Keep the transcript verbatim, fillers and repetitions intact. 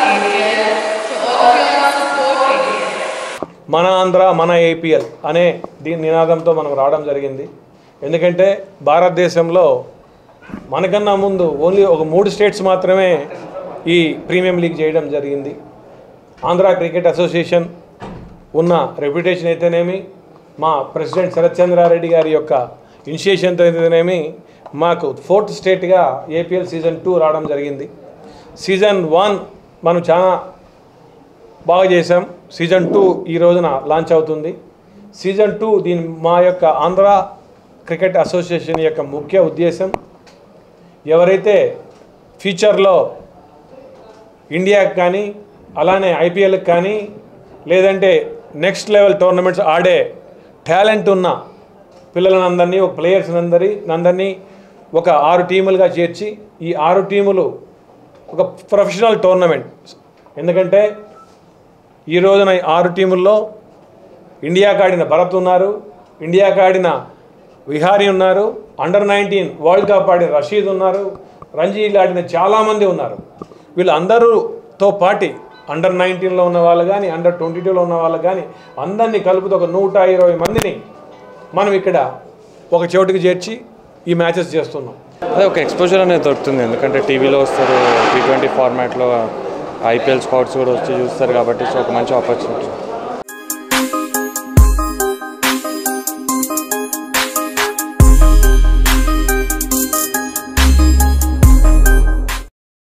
మన ఆంధ్ర మన ఏపీఎల్ అనే దీని నినాదంతో మనం రావడం జరిగింది. ఎందుకంటే భారతదేశంలో మనకన్నా ముందు ఓన్లీ ఒక మూడు స్టేట్స్ మాత్రమే ఈ ప్రీమియం లీగ్ చేయడం జరిగింది. ఆంధ్ర క్రికెట్ అసోసియేషన్ ఉన్న రెప్యుటేషన్ అయితేనేమి, మా ప్రెసిడెంట్ శరత్ చంద్రారెడ్డి గారి యొక్క ఇనిషియేషన్తో అయితేనేమి మాకు ఫోర్త్ స్టేట్గా ఏపీఎల్ సీజన్ టూ రావడం జరిగింది. సీజన్ వన్ మనం చాలా బాగా చేసాం. సీజన్ టూ ఈ రోజున లాంచ్ అవుతుంది. సీజన్ టూ దీని మా యొక్క ఆంధ్ర క్రికెట్ అసోసియేషన్ యొక్క ముఖ్య ఉద్దేశం, ఎవరైతే ఫ్యూచర్లో ఇండియాకి కానీ అలానే ఐపీఎల్కి కానీ లేదంటే నెక్స్ట్ లెవెల్ టోర్నమెంట్స్ ఆడే టాలెంట్ ఉన్న పిల్లలందరినీ, ఒక ప్లేయర్స్ అందరి అందరినీ ఒక ఆరు టీములుగా చేర్చి ఈ ఆరు టీములు ఒక ప్రొఫెషనల్ టోర్నమెంట్. ఎందుకంటే ఈ రోజున ఆరు టీముల్లో ఇండియాకి ఆడిన భరత్ ఉన్నారు, ఇండియాకి ఆడిన విహారీ ఉన్నారు, అండర్ నైన్టీన్ వరల్డ్ కప్ ఆడిన రషీద్ ఉన్నారు, రంజీలు ఆడిన చాలామంది ఉన్నారు. వీళ్ళందరూతో పాటి అండర్ నైన్టీన్లో ఉన్న వాళ్ళు కానీ అండర్ ట్వంటీ టూలో ఉన్న వాళ్ళు కానీ అందరినీ కలుపుతూ ఒక నూట ఇరవై మందిని మనం ఇక్కడ ఒక చోటుకి చేర్చి ఈ మ్యాచెస్ చేస్తున్నాం. అదే ఒక ఎక్స్పోజర్ అనేది దొరుకుతుంది. ఎందుకంటే టీవీలో వస్తారు, టీ ట్వంటీ ఫార్మాట్లో ఐపీఎల్ స్కౌట్స్ కూడా వచ్చి చూస్తారు కాబట్టి సో ఒక మంచి ఆపర్చునిటీ.